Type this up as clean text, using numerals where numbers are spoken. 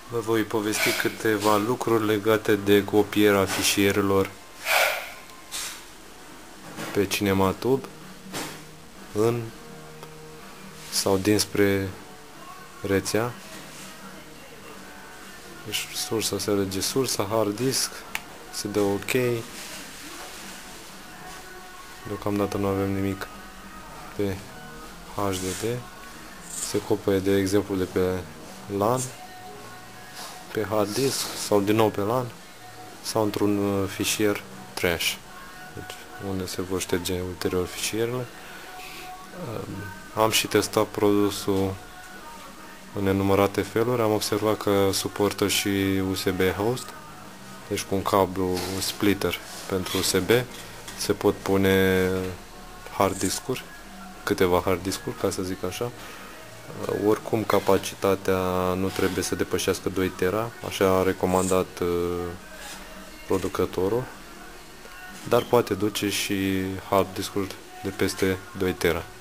Vă voi povesti câteva lucruri legate de copierea fișierelor pe Cinematube în sau dinspre rețea. Deci sursa se alege sursa, hard disk, se dă OK. Deocamdată nu avem nimic pe HDD. Se copie de exemplu de pe LAN, pe hard disk sau din nou pe LAN sau într-un fișier trash, deci, unde se vor șterge ulterior fișierele. Am și testat produsul în nenumărate feluri. Am observat că suportă și USB host, deci cu un cablu, un splitter pentru USB se pot pune hard discuri, câteva hard discuri, ca să zic așa. Oricum capacitatea nu trebuie să depășească 2 tera, așa a recomandat producătorul, dar poate duce și hard discuri de peste 2 tera.